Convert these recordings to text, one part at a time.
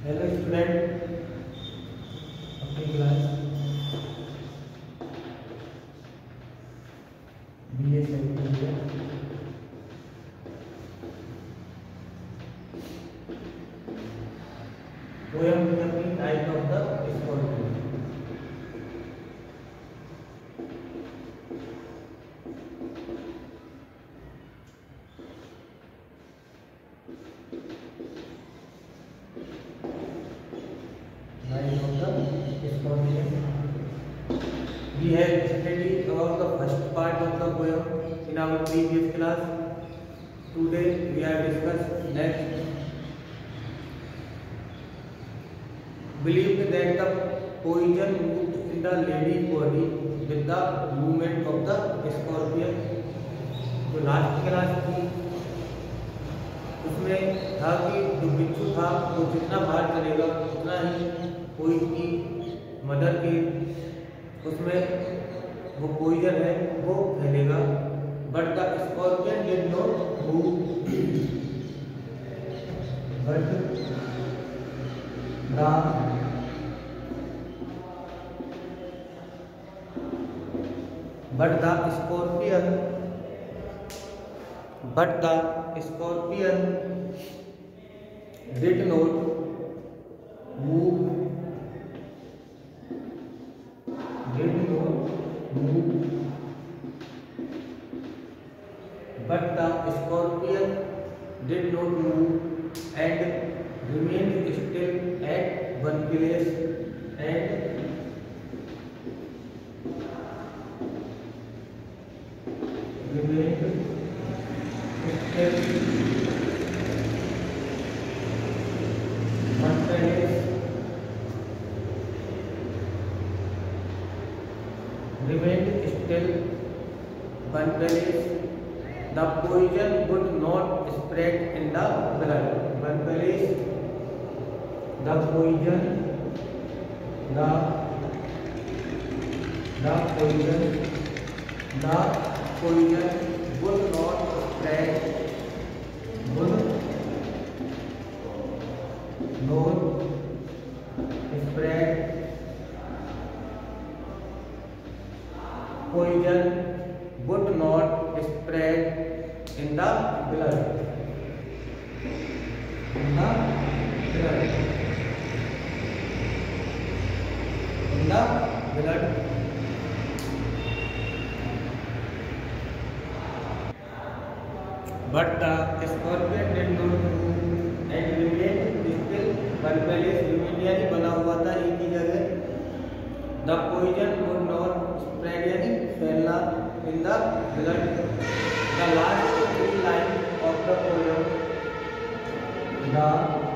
Hello student, अपनी class B A second year poem with the type of the scorpion. Type of the scorpion. We have studied about the first part of the poem in our previous class. Today we are discuss next. Believed that the poison moved in the lady's body with the movement of the scorpion. जो last class थी उसमें था कि जो बिच्छू था वो जितना बाहर चलेगा उतना ही पोइजन की मदर के उसमें वो पोइजन है वो फैलेगा। But the scorpion did not move, but the scorpion did not move, and remained still at one place and remained still one place, The poison would not spread in the blood. One place, the poison would not spread, poison would not spread in the blood. But the scorpion did not move and remained still one place. यानी बना हुआ था एक ही जगह। The poison would not spread यानी फैलना in the blood. The last three lines of the poem, the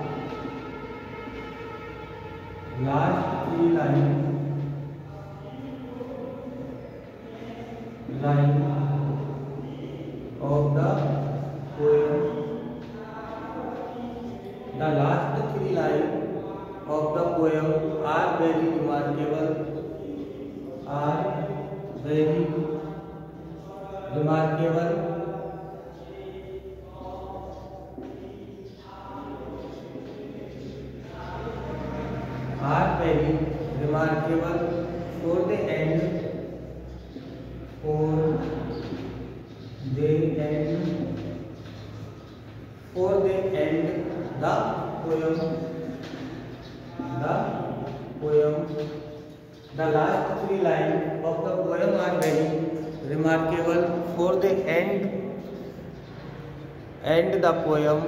last three lines of the poem, the last three lines of the poem are very remarkable, are very remarkable for the end the poem, the last three lines of the poem are very remarkable for the end the poem,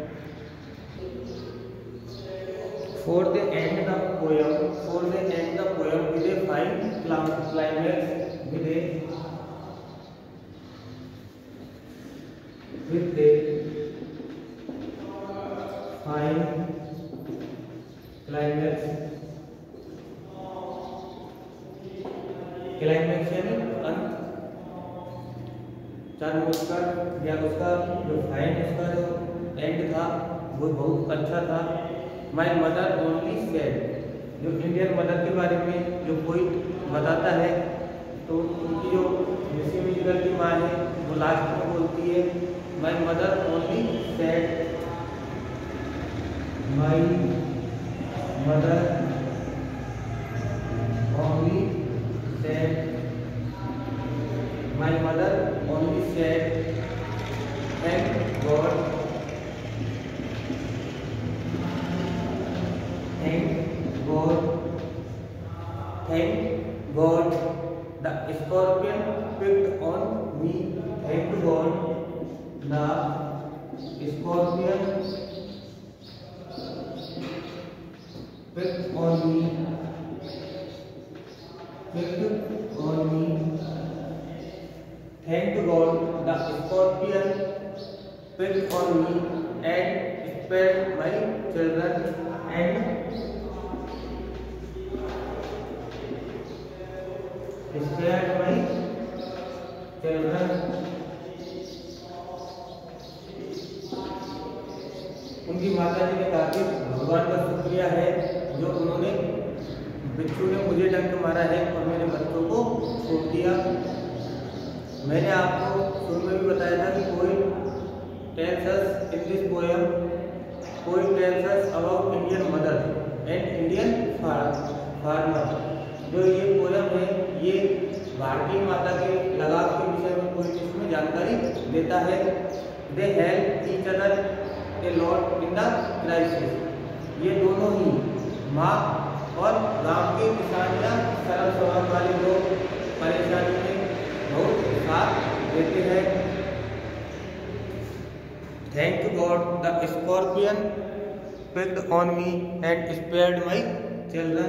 with a fine climax, with a fine climax यानी अंत। चार उसका या उसका जो fine उसका जो and था वो बहुत अच्छा था। माय मदर ओनली सेड, जो इंडियन मदर के बारे में जो कोई बताता है तो उनकी जो मिसी म्यूजिकल की माँ है वो लास्ट में बोलती है my mother only said, my mother only said, my mother only said, thank God, thank God, thank God, the scorpion picked on me, thank God, the scorpion picked on me, thank God, the scorpion picked on me and spared my children and spared my children. उनकी माता जी ने कहा कि भगवान का शुक्रिया है जो उन्होंने बिच्छू ने मुझे डंक मारा है और मेरे बच्चों को छोड़ दिया। मैंने आपको शुरू में भी बताया था कि कोई tells us in this poem, कोई tells us about Indian mother and Indian farmer। जो ये पोयम है ये भारतीय माता के लगाव के विषय में कोई इसमें जानकारी देता है। They help each other a lot in the crisis। ये दोनों ही माँ और गांव के किसान या सरल स्वभाव वाले लोग परेशानी में बहुत साथ देते हैं। Thank God, the scorpion picked on me and spared my children।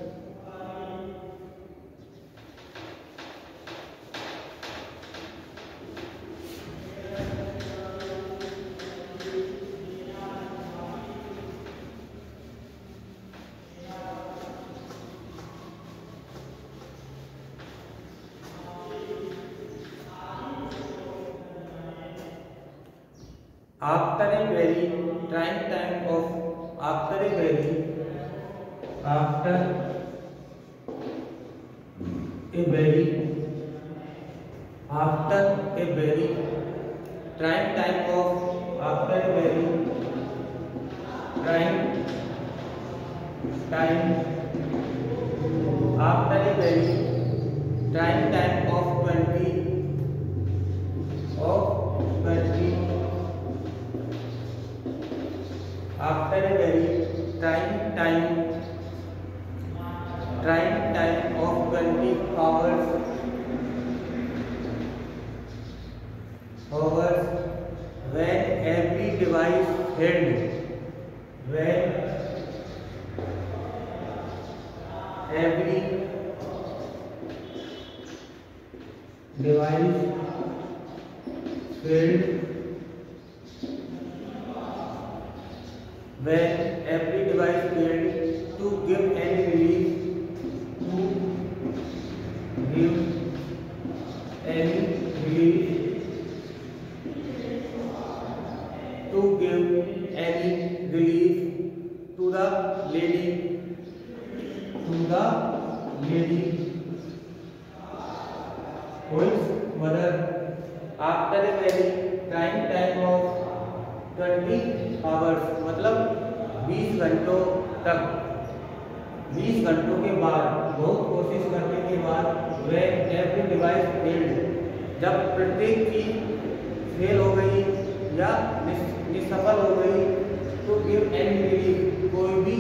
After a very trying time of after a very trying time of after a very trying time after a very trying time of 20 after a very trying time of 20 hours when every device failed to give any relief to the lady whose mother after a very trying time of 20 hours मतलब 20 घंटों तक 20 घंटों के बाद बहुत कोशिश करने के बाद वह एवरी डिवाइस फेल्ड जब प्रत्येक चीज फेल हो गई या निष्सफल हो गई तो गिव एनी रिलीफ कोई भी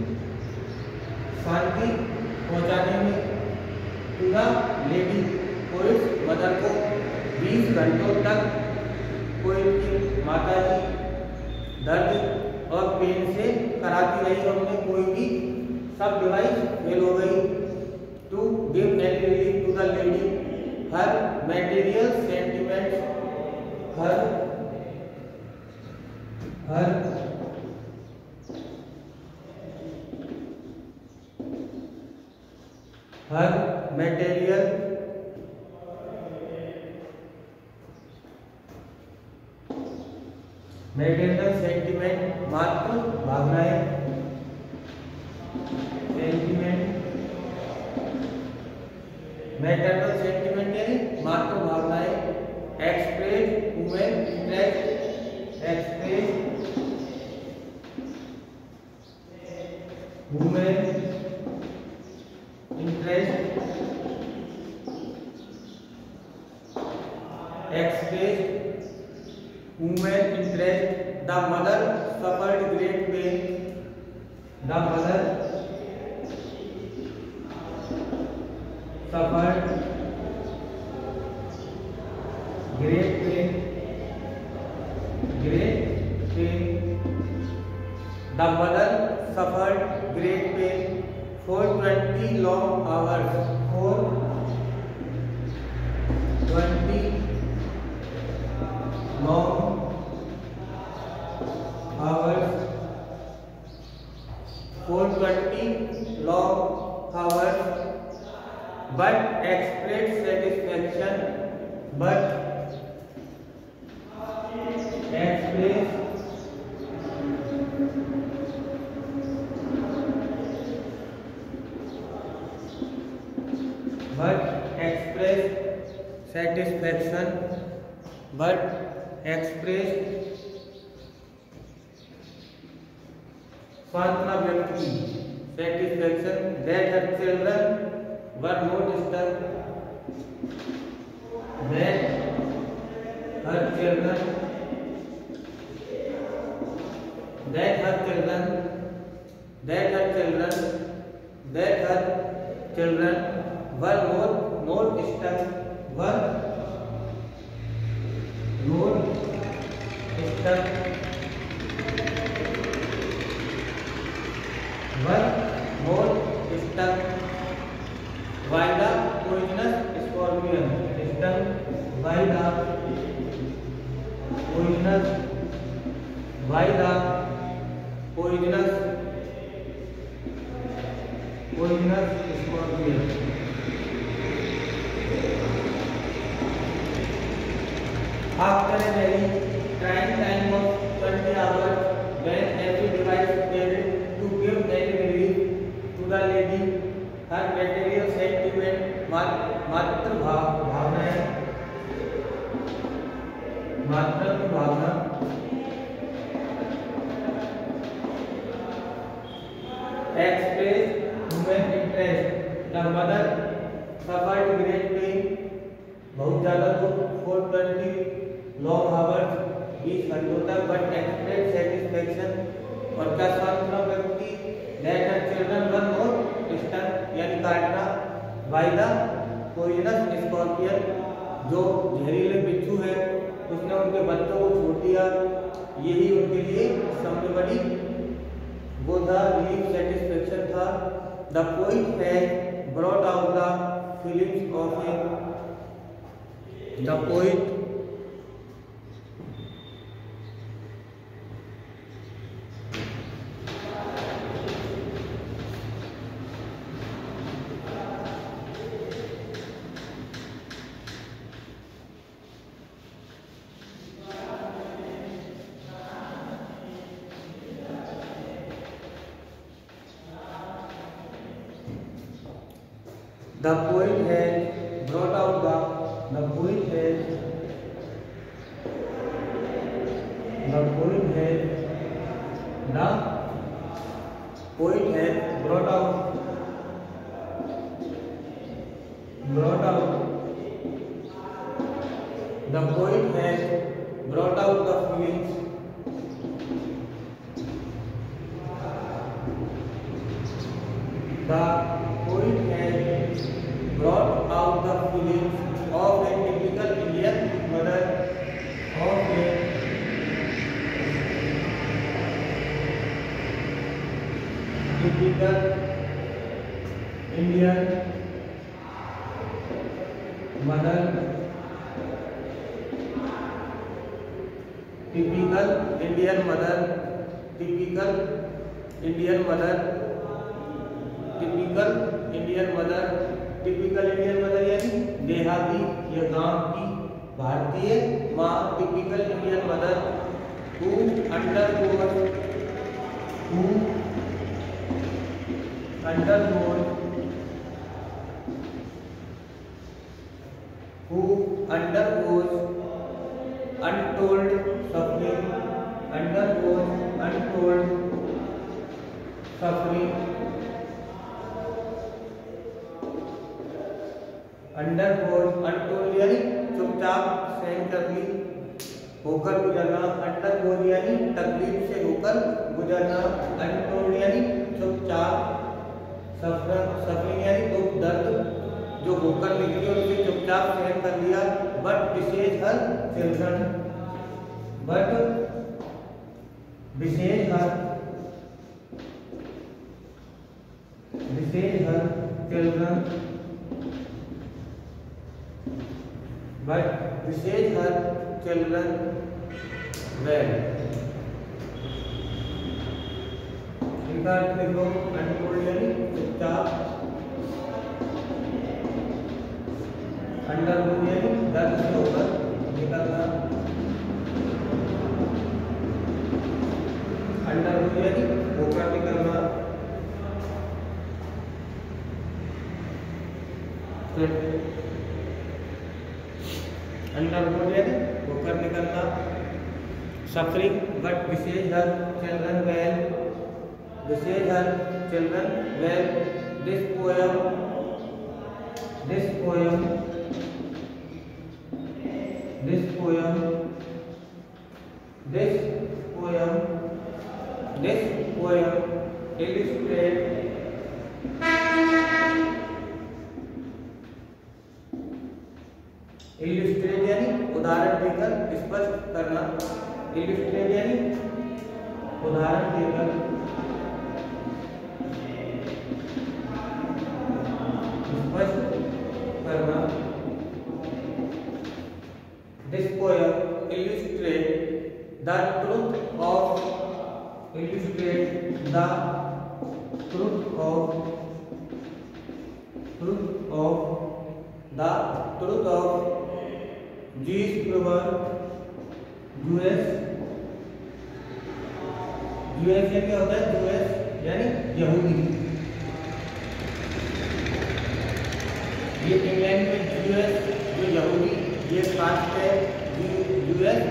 शांति पहुंचाने में टू द लेडी कोई मदर को 20 घंटों तक कोई माता जी दर्द और पेन से कराती रही। हमने कोई भी सब डिवाइस फेल हो गई। To give any relief to the lady her material sentiments her material sentiment मात्र भावनाएं मैटरनल सेंटिमेंट यानी मात्र भावनाएं express women interest express the mother suffered great pain. The mother suffered great pain. The mother suffered great pain for 20 long hours. For 20 long hours. For 20 long hours. But expressed satisfaction. But expressed satisfaction. But expressed सांत्वना व्यक्ति satisfaction that her children were not disturbed. That her children were not disturbed. By the poisonous scorpion. Stung by the poisonous scorpion. After a very trying time of 20 hours, when every device failed to give any relief to the lady, her material sentiment, मातृ भावना express human interest. The mother suffered great pain. बहुत ज्यादा दुख for 20 long hours 20 घंटों तक. But express satisfaction और क्या सांत्वना व्यक्ति that her children were not disturbed यानी काटना by the poisonous scorpion जो जहरीले बिच्छू है उसने उनके बच्चों को छोड़ दिया. यही उनके लिए सबसे बड़ी वो था relief satisfaction था. The poet has brought out the feelings of him. The poet has brought out the poet has brought out the poet has brought out the feelings brought out the feelings of a typical Indian mother. Typical Indian mother. Typical Indian mother. Typical Indian mother. Typical Indian mother. Typical Indian mother यानी देहाती या गांव की भारतीय माँ. Typical Indian mother who undergoes untold suffering. untold यानी चुपचाप सहन करनी. होकर गुजरना, अंडर गोज यानी तकलीफ से होकर गुजरना, अनटोल्ड यानी चुपचाप, सफरिंग यानी दुख दर्द जो होकर निकली और उसे चुपचाप सहन कर लिया, but wishes her children, but wishes her children, but wishes her children well. इनका अर्थ देखो, अनटोल्ड यानी चुपचाप, अंडर गोज यानी दर्द से होकर निकलना, अंडर गोज यानी होकर निकलना, अंडर गोज यानी होकर निकलना, suffering, but wishes her children well, wishes her children well. This poem illustrate यानी उदाहरण देकर स्पष्ट करना, इलिस्ट्रेट यानी उदाहरण देकर स्पष्ट करना। This poem illustrate the truth of Jewish proverb, Jewish क्या होता है? Jewish यानी यहूदी, ये इंग्लैंड में Jewish जो यहूदी ये कास्ट है। Jewish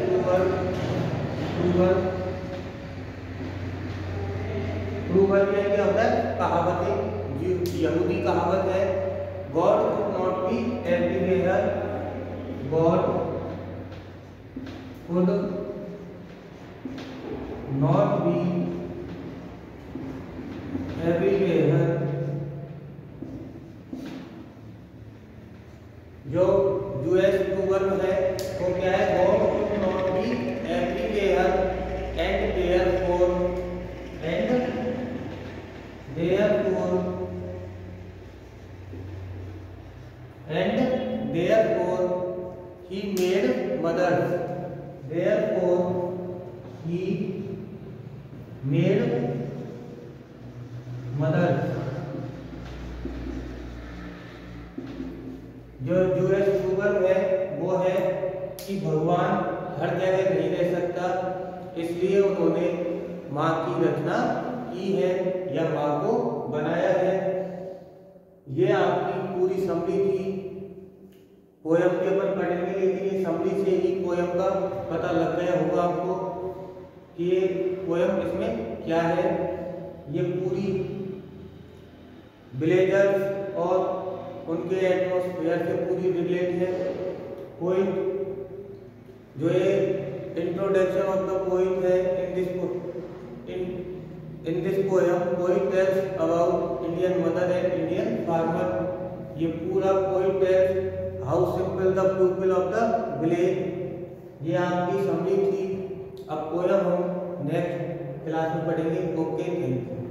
proverb क्या होता है? कहावतें, यहूदी कहावत है। God could not be everywhere, God could not be everywhere, जो यूएस प्रूवर्ब है वो क्या है? God could not be everywhere and therefore he made mothers, जो यूएस प्रूवर्ब है वो है कि भगवान हर जगह नहीं रह सकता, इसलिए उन्होंने माँ की रचना की है या माँ को बनाया है। ये आपकी पूरी समरी थी। पोयम के ऊपर पढ़ेंगे, लेकिन ये समरी से ही पोयम का पता लग गया होगा आपको कि ये पोयम इसमें क्या है। ये पूरी विलेजर्स और उनके एटमॉस्फेयर से पूरी रिलेट है। पोइट जो ये इंट्रोडक्शन ऑफ द पोइट है in this poem, poet tells about Indian mother and Indian farmer. ये पूरा poet tells how simple the people of the village. ये आपकी समरी थी। अब पोयम हम नेक्स्ट क्लास में पढ़ेंगे। Okay, thank you.